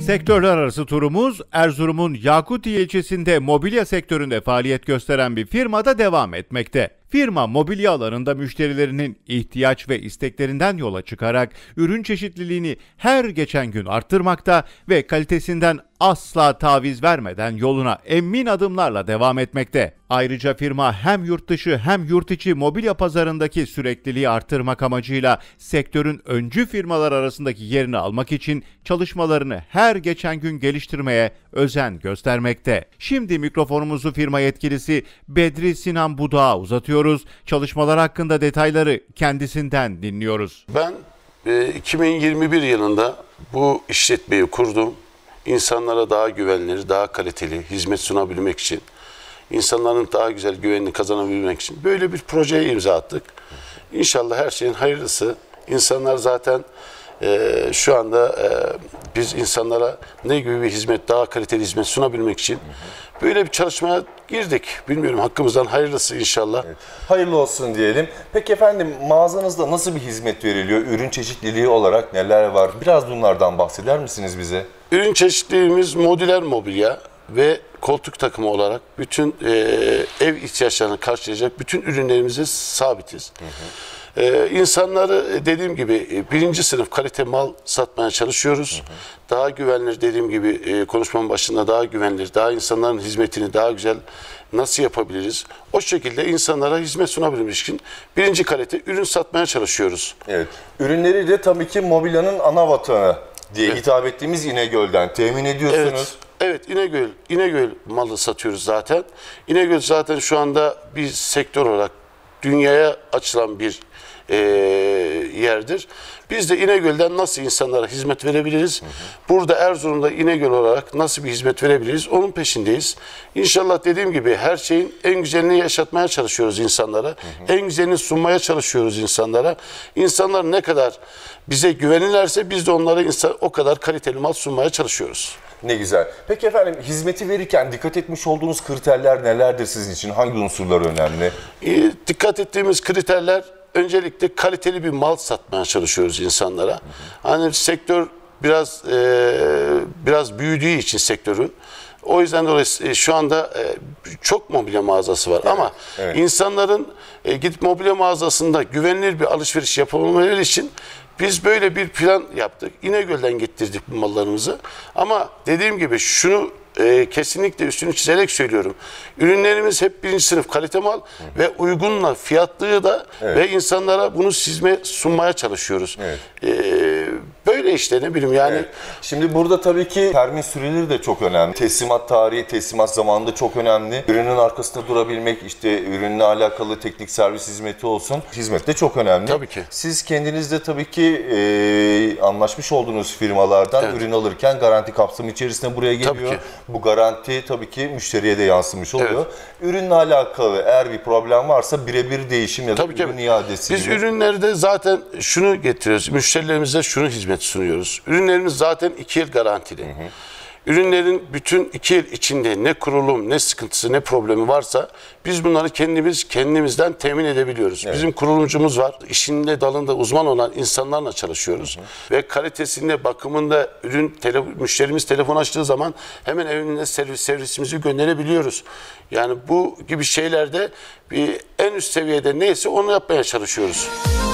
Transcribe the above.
Sektörler arası turumuz Erzurum'un Yakutiye ilçesinde mobilya sektöründe faaliyet gösteren bir firmada devam etmekte. Firma mobilya alanında müşterilerinin ihtiyaç ve isteklerinden yola çıkarak ürün çeşitliliğini her geçen gün arttırmakta ve kalitesinden asla taviz vermeden yoluna emin adımlarla devam etmekte. Ayrıca firma hem yurt dışı hem yurt içi mobilya pazarındaki sürekliliği arttırmak amacıyla sektörün öncü firmalar arasındaki yerini almak için çalışmalarını her geçen gün geliştirmeye özen göstermekte. Şimdi mikrofonumuzu firma yetkilisi Bedri Sinan Budak'a uzatıyoruz. Çalışmalar hakkında detayları kendisinden dinliyoruz. Ben 2021 yılında bu işletmeyi kurdum. İnsanlara daha güvenilir, daha kaliteli hizmet sunabilmek için, insanların daha güzel güvenini kazanabilmek için böyle bir projeye imza attık. İnşallah her şeyin hayırlısı. İnsanlar zaten şu anda biz insanlara ne gibi bir hizmet, daha kaliteli hizmet sunabilmek için böyle bir çalışmaya girdik. Bilmiyorum, hakkımızdan hayırlısı inşallah. Evet. Hayırlı olsun diyelim. Peki efendim, mağazanızda nasıl bir hizmet veriliyor? Ürün çeşitliliği olarak neler var? Biraz bunlardan bahseder misiniz bize? Ürün çeşitliliğimiz modüler mobilya ve koltuk takımı olarak bütün ev ihtiyaçlarını karşılayacak bütün ürünlerimize sabitiz. İnsanları dediğim gibi birinci sınıf kalite mal satmaya çalışıyoruz. Daha güvenilir, dediğim gibi konuşmamın başında daha güvenilir, daha insanların hizmetini daha güzel nasıl yapabiliriz? O şekilde insanlara hizmet sunabilmek için birinci kalite ürün satmaya çalışıyoruz. Evet. Ürünleri de tabii ki mobilyanın ana vatanı diye hitap ettiğimiz İnegöl'den temin ediyorsunuz. Evet, İnegöl malı satıyoruz zaten. İnegöl zaten şu anda bir sektör olarak dünyaya açılan bir yerdir. Biz de İnegöl'den nasıl insanlara hizmet verebiliriz? Burada Erzurum'da İnegöl olarak nasıl bir hizmet verebiliriz? Onun peşindeyiz. İnşallah dediğim gibi her şeyin en güzelini yaşatmaya çalışıyoruz insanlara. En güzelini sunmaya çalışıyoruz insanlara. İnsanlar ne kadar bize güvenirlerse biz de onlara o kadar kaliteli mal sunmaya çalışıyoruz. Ne güzel. Peki efendim, hizmeti verirken dikkat etmiş olduğunuz kriterler nelerdir sizin için? Hangi unsurlar önemli? Dikkat ettiğimiz kriterler, öncelikle kaliteli bir mal satmaya çalışıyoruz insanlara. Hani sektör biraz büyüdüğü için sektörün. O yüzden dolayı şu anda çok mobilya mağazası var. Ama insanların gidip mobilya mağazasında güvenilir bir alışveriş yapabilmeleri için biz böyle bir plan yaptık. İnegöl'den getirdik bu mallarımızı. Ama dediğim gibi şunu kesinlikle üstünü çizerek söylüyorum. Ürünlerimiz hep birinci sınıf kalite mal ve uygunla fiyatlığı da ve insanlara bunu sunmaya çalışıyoruz. Böyle işte, ne bileyim yani. Şimdi burada tabii ki termin süreleri de çok önemli. Teslimat tarihi, teslimat zamanı da çok önemli. Ürünün arkasında durabilmek, işte ürünle alakalı teknik servis hizmeti olsun. Hizmet de çok önemli. Tabii ki. Siz kendiniz de tabii ki anlaşmış olduğunuz firmalardan ürün alırken garanti kapsamı içerisinde buraya geliyor. Tabii ki. Bu garanti tabii ki müşteriye de yansımış oluyor. Ürünle alakalı eğer bir problem varsa birebir değişim ya da ürün iadesi Biz gibi. ürünlerde zaten şunu getiriyoruz. Müşterilerimize şunu hizmet sunuyoruz. Ürünlerimiz zaten 2 yıl garantili. Ürünlerin bütün 2 yıl içinde ne kurulum, ne sıkıntısı, ne problemi varsa biz bunları kendimizden temin edebiliyoruz. Bizim kurulumcumuz var. İşinde dalında uzman olan insanlarla çalışıyoruz. Ve kalitesinde, bakımında müşterimiz telefon açtığı zaman hemen evine servisimizi gönderebiliyoruz. Yani bu gibi şeylerde en üst seviyede neyse onu yapmaya çalışıyoruz.